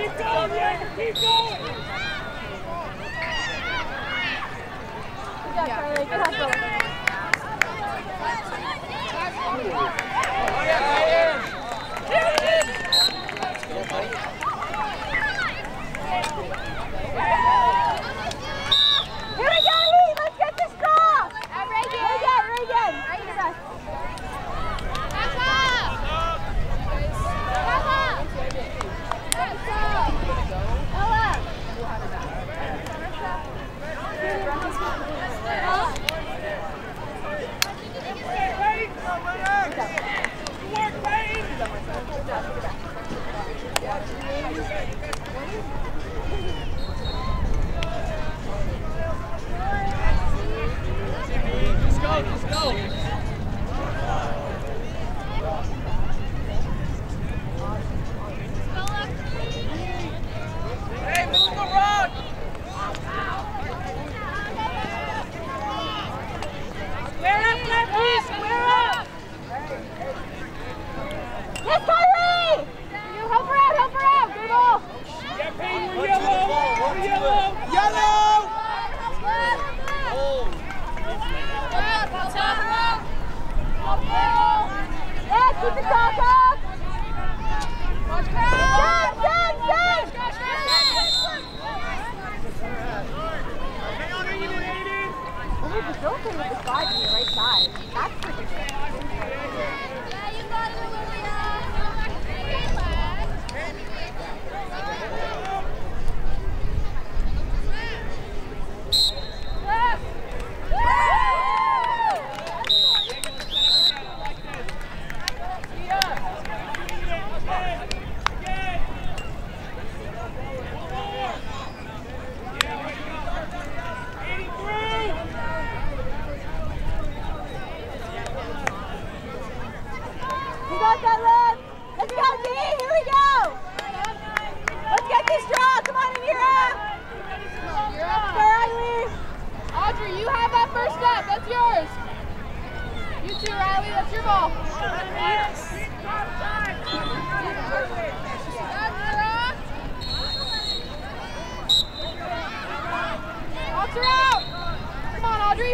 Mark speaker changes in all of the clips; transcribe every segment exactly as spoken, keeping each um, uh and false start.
Speaker 1: Keep going, Jaeger, keep going!
Speaker 2: Good job, Charlie. Good hustle.
Speaker 1: Oh, yeah,
Speaker 2: Here we go, Lee! Let's get this draw! Uh, Reagan! Reagan! Reagan! Reagan!
Speaker 1: Let's go, let's go! Hey, move the rock! Square up, lefty! Square up!
Speaker 2: Yes, Kyrie! Help her out, help her out! Good ball!
Speaker 1: Yeah, Peyton, we're yellow! We're yellow! Yellow!
Speaker 2: Yes, keep the talk up! Watch out! Send, send, send! We're facilitating with the slides on the right side. That's pretty good.
Speaker 3: Yeah, you got it, Olivia.
Speaker 2: You got that, Liv? Let's go, D! Here we go! Let's get this draw! Come on, Amira! You're up, Riley!
Speaker 3: Audrey, you have that first step. That's yours. You too, Riley. That's your ball. Box her out. Come on, Audrey.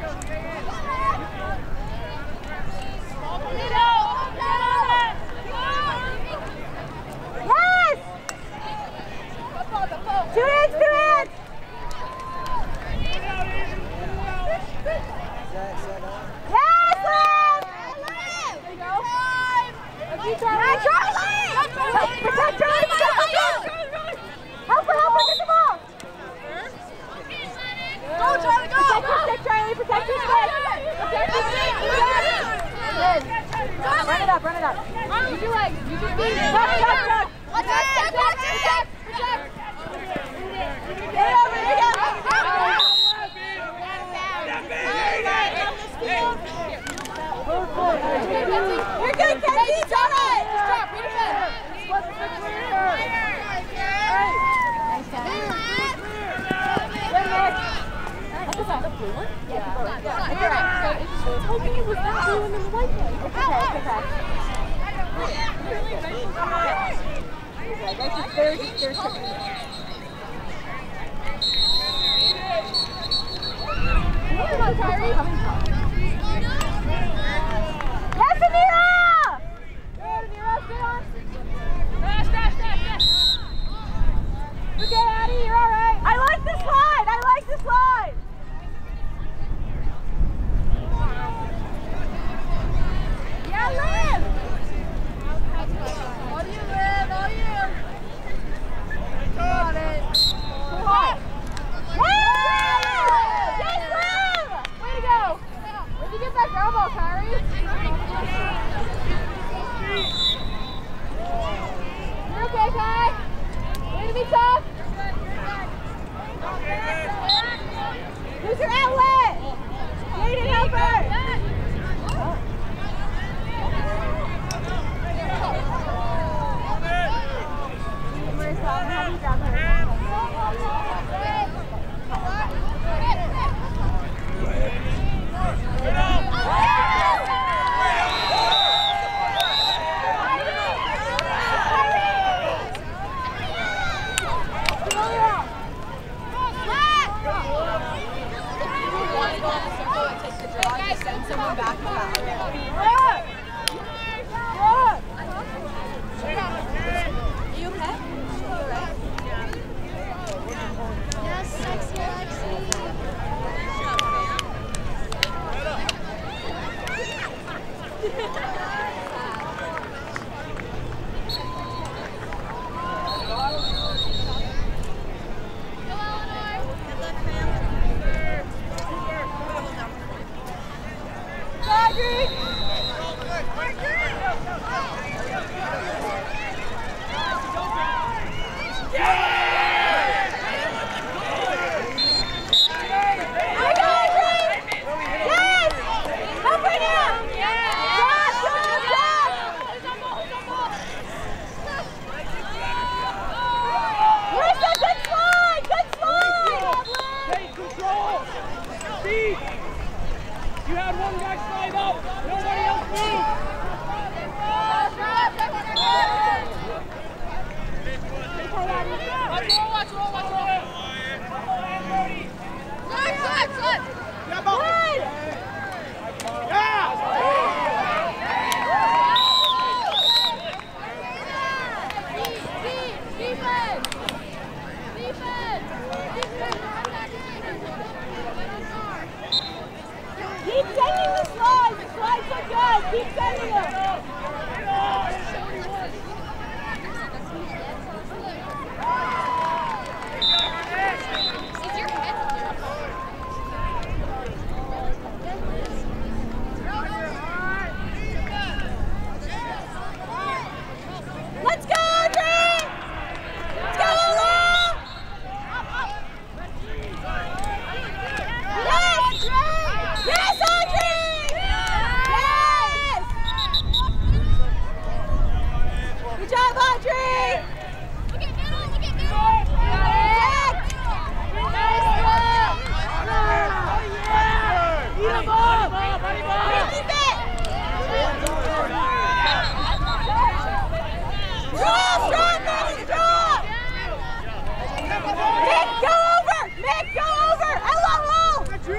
Speaker 2: Yes! Two hands, two hands! Yes, Liv! There you go. Yeah, Charlie! Protect Charlie! Protect Charlie! Help her, help her, get the ball!
Speaker 3: Go, Charlie, go!
Speaker 2: Protect Charlie, protect your stick! Protect your stick! Liz, run it up, run it up.
Speaker 3: Use your legs. Use your feet.
Speaker 2: Chuck, Chuck, Chuck!
Speaker 3: Watch it! Watch it! Protect! Protect!
Speaker 2: Get it over, here we go! You're good, Kenzie! Drop it!
Speaker 3: Just drop. Read it in.
Speaker 2: Good, Nick. That's the blue one? Yeah, the blue one. It's alright. I was hoping it was that blue one and the white one. It's okay, it's okay. Okay, that's just third, third second. Come on, Kyrie. Yes, Amira! Good, Amira, stay on.
Speaker 3: Dash, dash, dash, dash.
Speaker 2: Okay, Addie, you're alright. I like this slide, I like this slide. Yeah, Liv!
Speaker 3: All you, Liv, all you. Got it.
Speaker 2: Come on. Yes! Yes, Liv! Way to go. Keep sending the slides. The slides look good. Keep sending them. Let's go, Audrey! Let's go, Lola! Yes! Yes, Audrey! Yes! Good job, Audrey!
Speaker 3: Look at middle, look at middle!
Speaker 2: Eat them up! Keep it! Drop, drop, Maddie, drop! Mick, go over! Mick, go over! Hello, roll!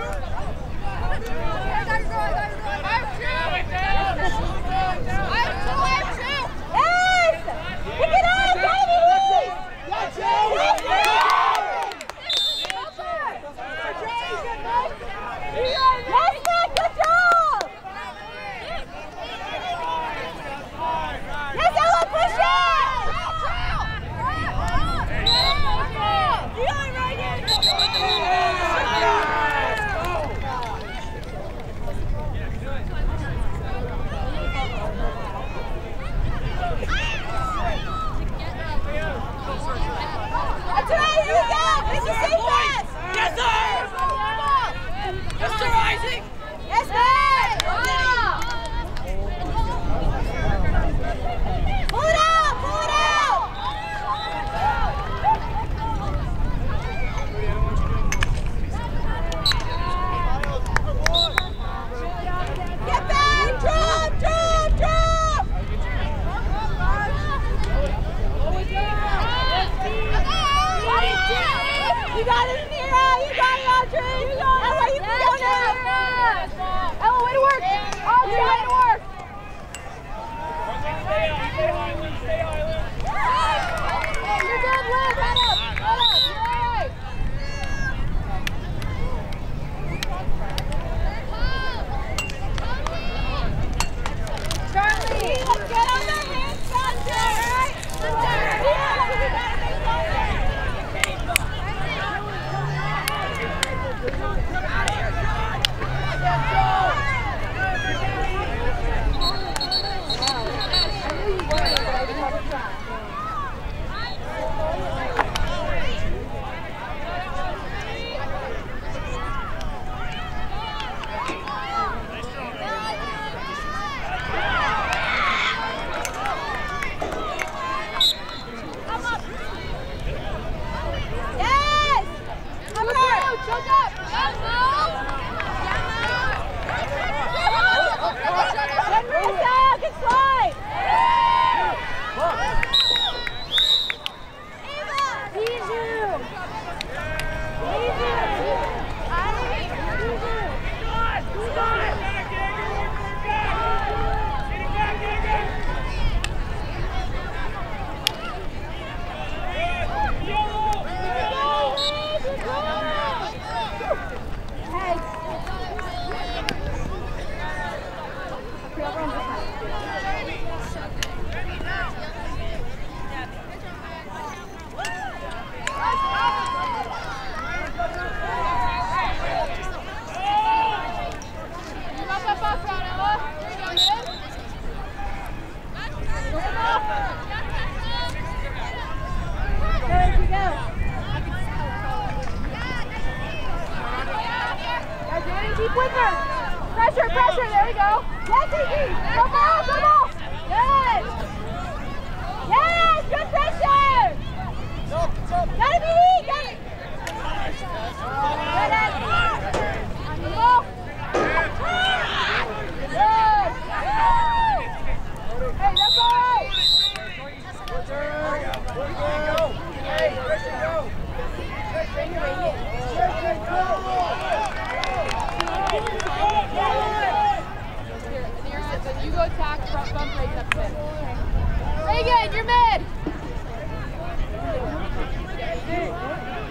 Speaker 2: Yes! Pick it up, baby! Yes, Nick, good job! Yes, Ella, push it! That's right, here we go! It's a safe pass!
Speaker 1: Yes, sir! Yes, sir, Isaac!
Speaker 2: Yes, man! Pull it out! Pull it out! Get back! Drop! Drop! Drop! You got it, Amira! You got it, Audrey! Ella, you can go now!
Speaker 3: Ella, way to work! Audrey, way to work!
Speaker 1: Stay Island, stay Island!
Speaker 3: You're good, Liz! Head up! Head up! You're right!
Speaker 2: Charlie, let's get on their hands faster! Yeah, we gotta make faster! Yes! Come on!
Speaker 3: Choke up!
Speaker 2: Marissa, good slide! Easy! Keep with her. Pressure, pressure. There we go. Yes, Iggy. Go ball, go ball. Yes. Yes, good pressure. Gotta be weak. Got it. Good at on the ball. Good. Hey, that's all right.
Speaker 1: Hey, Christian, go!
Speaker 3: You go attack, front bump, raise up mid. Reagan, you're mid!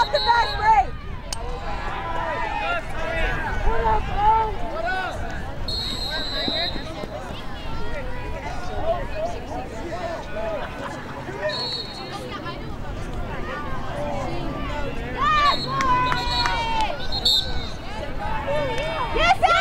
Speaker 2: off the fast break. What up, bro?
Speaker 1: What up?
Speaker 2: Yes, Al!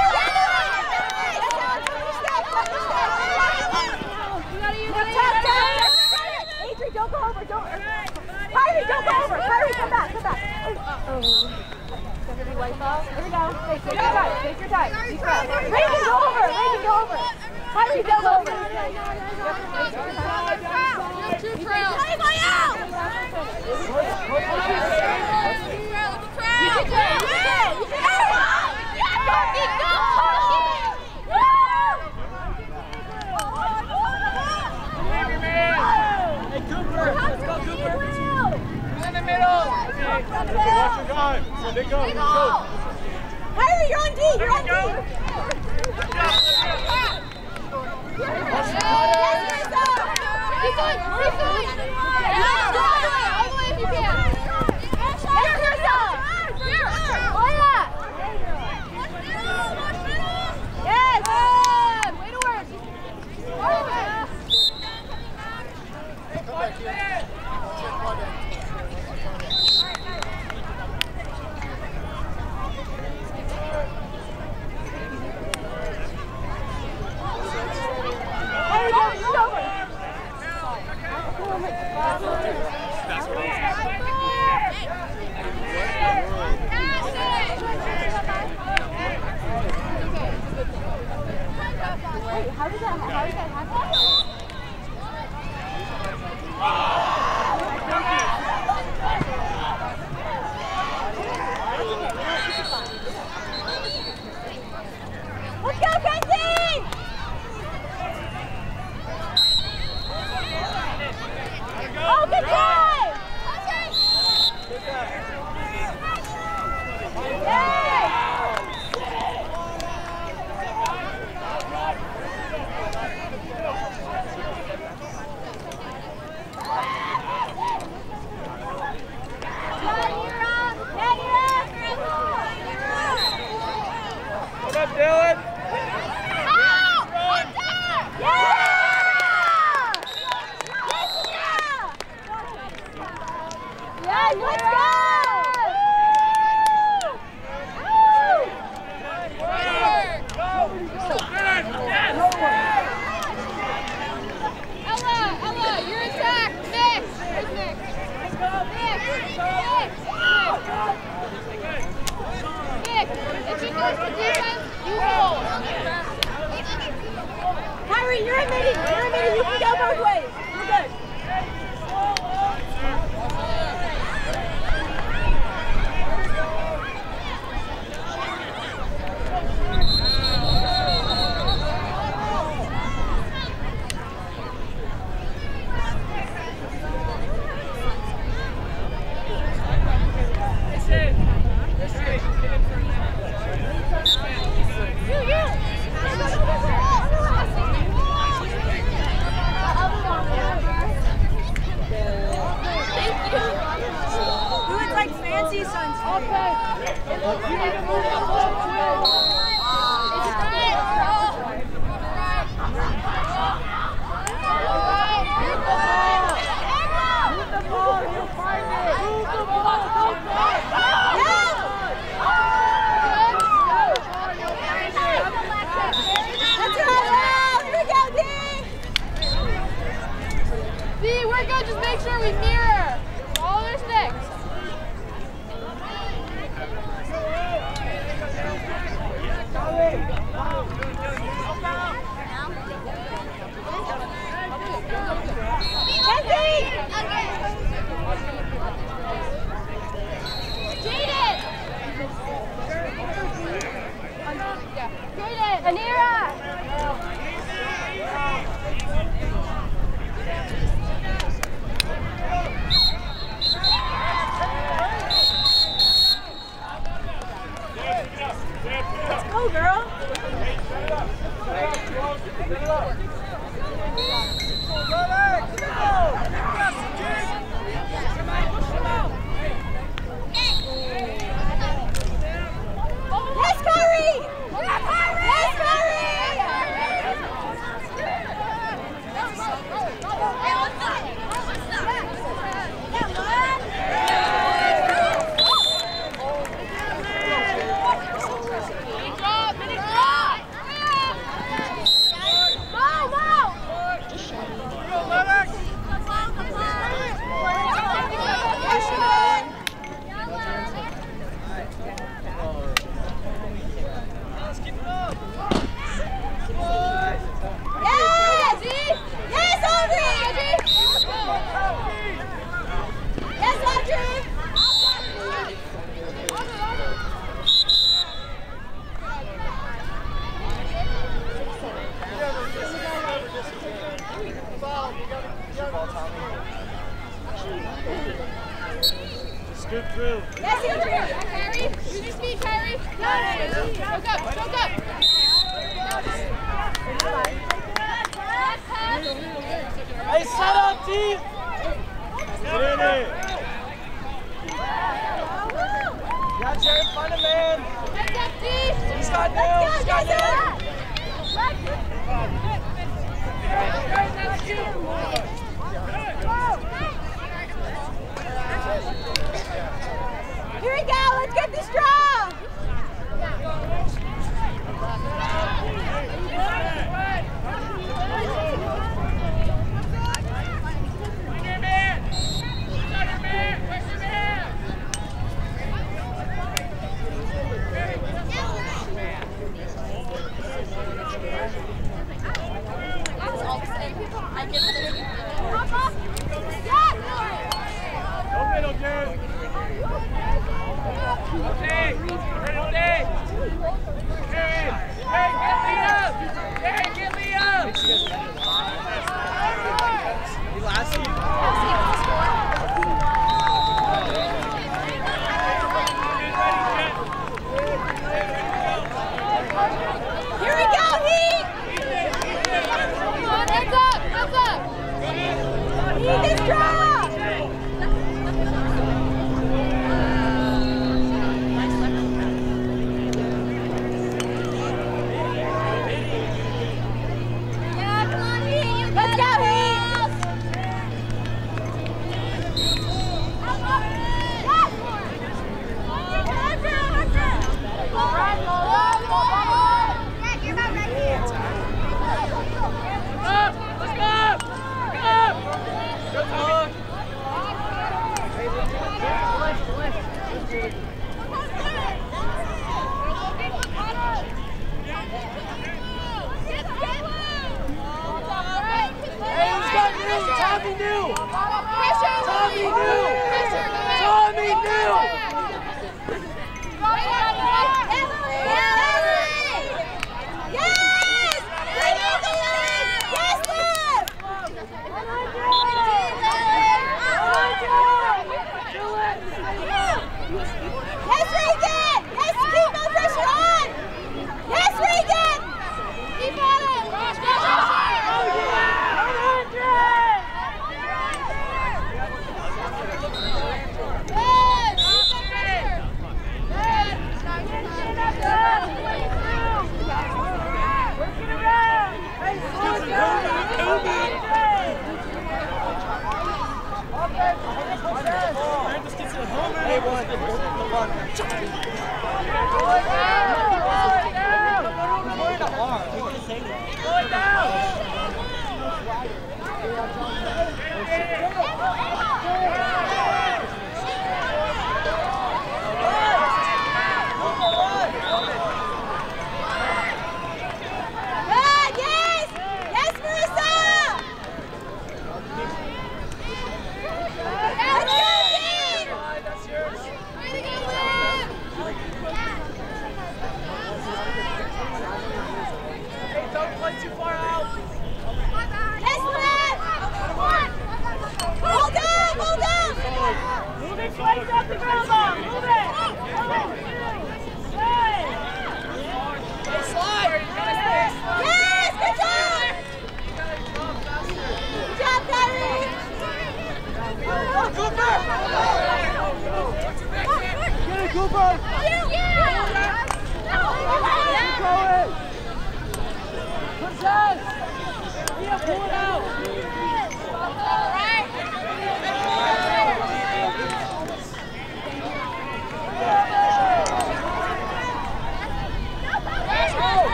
Speaker 2: Adrian, don't go over. Don't. Kyrie, don't go over. Kyrie, come back. Come back. Oh. Here we go. Take your time. Take your time. Deep breath. Reagan, go over. Reagan, go over. Kyrie, don't go over.
Speaker 3: Two trails.
Speaker 2: Kyrie, go out! You can do it. You can do it. You can do it.
Speaker 1: Hey, Cooper! Let's go, Cooper! In the middle! Watch your guy! So they go, let's go!
Speaker 2: Kyrie, you're on D! You're on D!
Speaker 3: Keep going! Keep going! All the way if you can!
Speaker 2: Here, Krista!
Speaker 3: Here!
Speaker 2: Oya! Yes!
Speaker 3: Good! Way to work!
Speaker 2: There we go, it's over. Wait, how did that, how did that happen? Let's go, Kenzie! Oh, good play! Yay!
Speaker 1: What up, Dylan?
Speaker 2: Yes, let's go!
Speaker 3: Ella! Ella! You're attacked! Nick! Where's Nick? Nick! Nick! Nick! If he goes to defense, you hold!
Speaker 2: Kyrie, you're in midi. You're in midi. You can go both ways. You're good.
Speaker 3: Just make sure we mirror. All their sticks. Jaden! Jaden! Anira!
Speaker 1: good drill.
Speaker 2: Yes, good drill.
Speaker 3: Kyrie, use your speed, Kyrie. Choke up, choke up.
Speaker 1: Hey, set up, team. Get in it. Yeah, Jerry, find a man.
Speaker 3: Heads up, D.
Speaker 1: He's got nails. He's got nails.
Speaker 2: Here we go. Let's get this strong.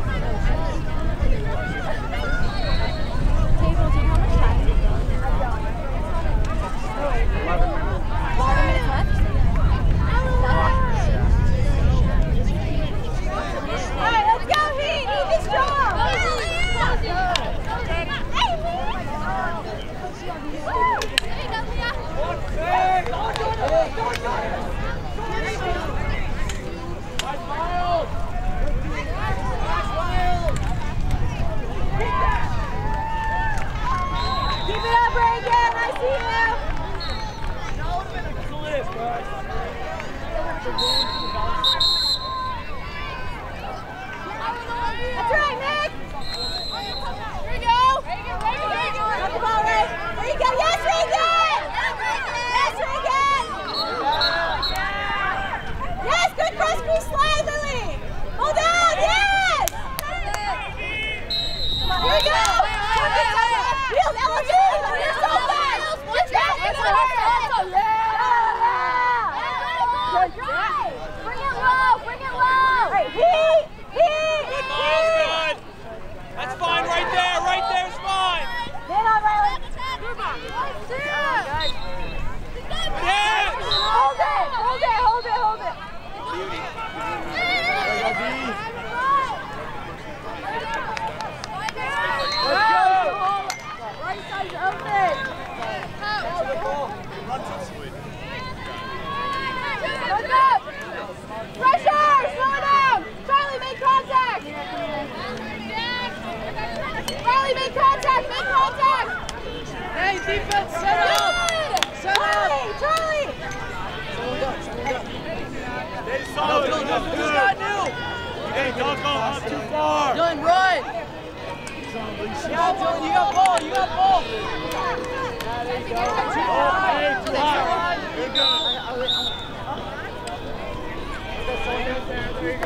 Speaker 2: Table, do you know how much time? That's right, Nick! Here you go! Reagan, Reagan, Reagan! Got the ball, Ray! There you go! Yes, Reagan! Yes, Reagan! Yes, good cross crease slide, Lily! Hold on, yes! Come on, here you go! Heels, elevate! You're so fast! Good job! Yeah! Good job! Bring it low! Bring it low! All right, heat! Heat!
Speaker 1: Good, Miles, good. That's fine right there, right there's fine.
Speaker 2: Get on, Riley.
Speaker 1: Yes!
Speaker 2: Hold it, hold it, hold it, hold it.
Speaker 1: Beauty.
Speaker 2: Let's go. Right side's open. Look up. Pressure, slow down. Charlie, make contact. Riley, make contact, make contact!
Speaker 4: Hey, defense, set up! Set
Speaker 2: Charlie,
Speaker 4: up!
Speaker 2: Charlie!
Speaker 4: Someone up, someone up.
Speaker 1: Stay solid.
Speaker 4: Dylan,
Speaker 1: That's
Speaker 4: who's
Speaker 1: good.
Speaker 4: got new?
Speaker 1: Hey, don't go up too far.
Speaker 4: Dylan, run! Yeah, Dylan, you got ball, you got ball!
Speaker 1: Too high. Too high. Good, good. There you go.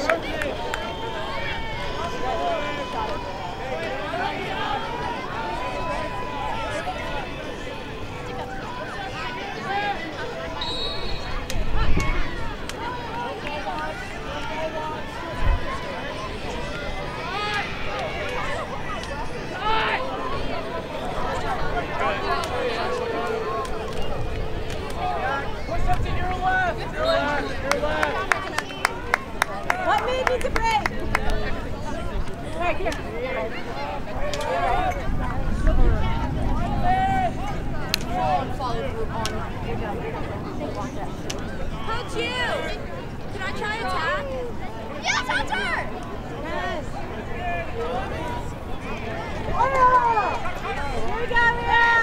Speaker 4: Push up to your left!
Speaker 1: Your left. Your left.
Speaker 2: What made me to break? Right here.
Speaker 3: Coach, you! Can I try attack? Yes, Hunter!
Speaker 2: Yes. Oh! Here we go, Leah!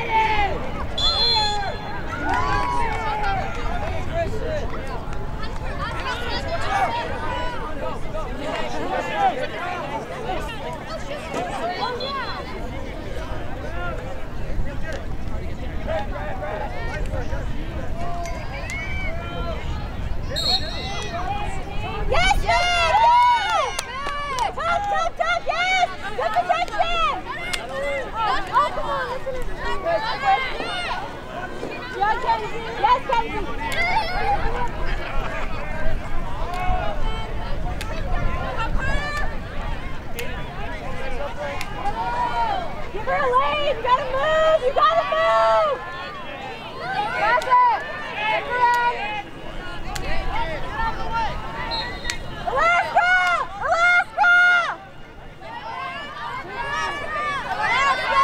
Speaker 2: Yes, yes, yes! Top, top, top, yes! Good protection! Oh, come on, listen to this. Yes, Kenzie. Yes, Kenzie. Give her a lane. You gotta move. You gotta move. Pass it. Take her out. Alaska! Alaska! Alaska!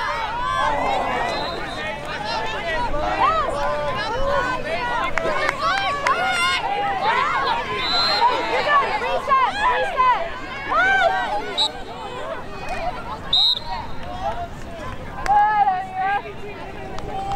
Speaker 2: You're good. Reset. Reset. Move. Good, Anya.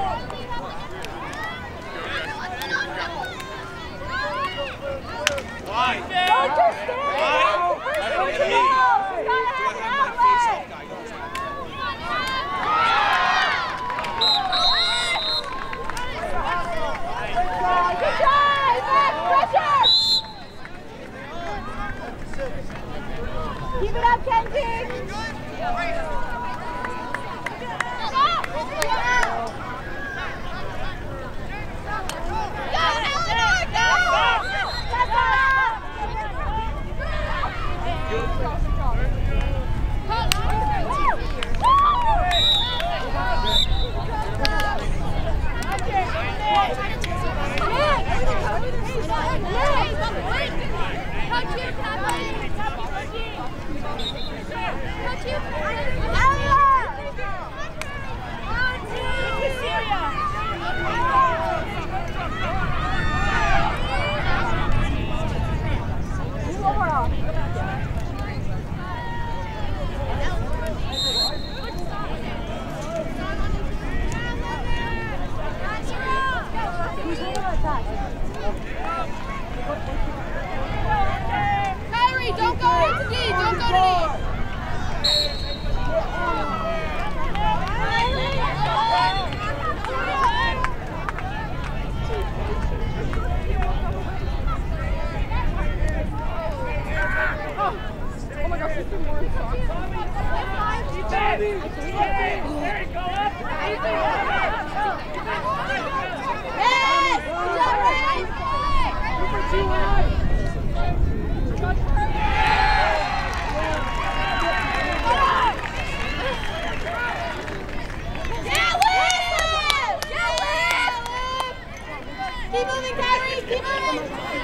Speaker 2: Keep moving, Kyrie! Keep moving!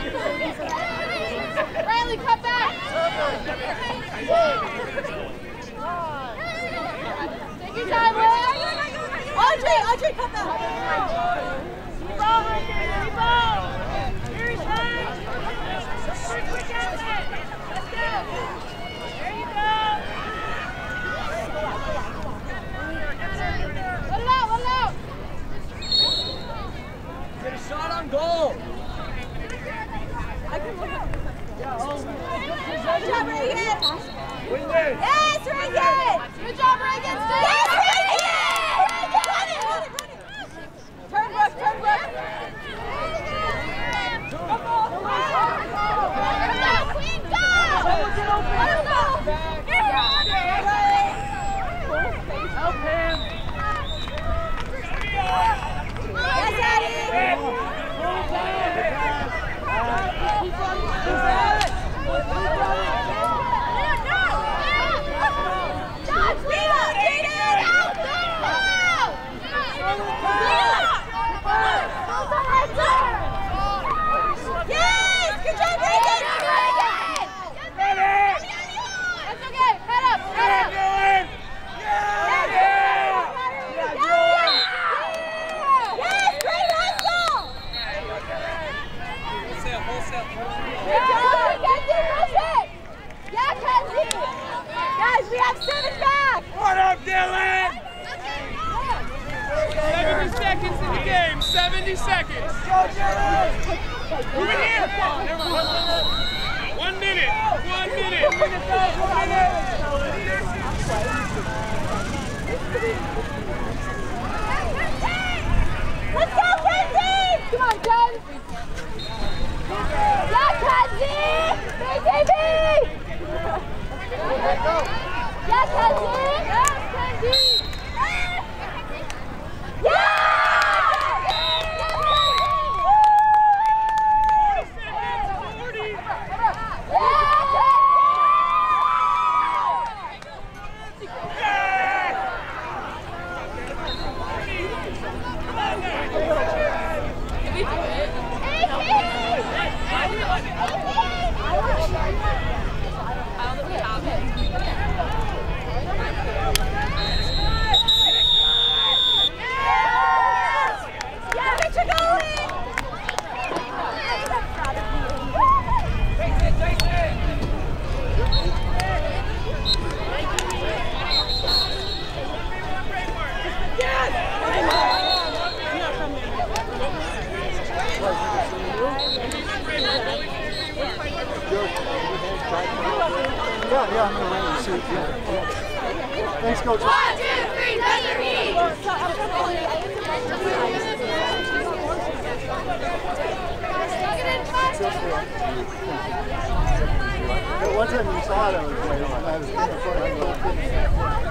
Speaker 2: Riley, cut back! Take your time, Liz! Audrey! Audrey, cut back! Keep on, keep on! Here's time! Quick, quick outlet! Let's go! There you go! Let it out, let it out!
Speaker 4: Get a shot on goal.
Speaker 2: I can look up.
Speaker 3: Good job, Reagan!
Speaker 4: Win this.
Speaker 3: Yes, Reagan!
Speaker 2: Good job, Reagan!
Speaker 3: Yes, Reagan! Reagan! Run it, run it, run it! Turn, Brooke, turn, Brooke! Come on, come on! Go, Queen, go! Let him go!
Speaker 4: Help him.
Speaker 3: Yes, Eddie! Dodge, Lila! Get it out! Yes! Good job, Reagan!
Speaker 2: That's okay. Head up, head up.
Speaker 3: Yes, great hustle!
Speaker 4: Wholesale, wholesale.
Speaker 3: Good job, Kenzie, push it! Yeah, Kenzie! Guys, we have seven back!
Speaker 4: What up, Dylan? seventy seconds in the game. seventy seconds. Go, Dylan! Move it here. One minute. One minute. One minute, guys. One minute.
Speaker 3: Let's go, Kenzie!
Speaker 2: Come on, Jen.
Speaker 3: Yeah, Kenzie! B K B! Yeah, Kenzie!
Speaker 2: Yes, Kenzie.
Speaker 3: Yeah!
Speaker 5: Yeah, yeah, I'm going to wait and see. Yeah. Thanks, Coach.
Speaker 3: One, two, three, measure me!
Speaker 5: One time you saw it, I was like, I was in front of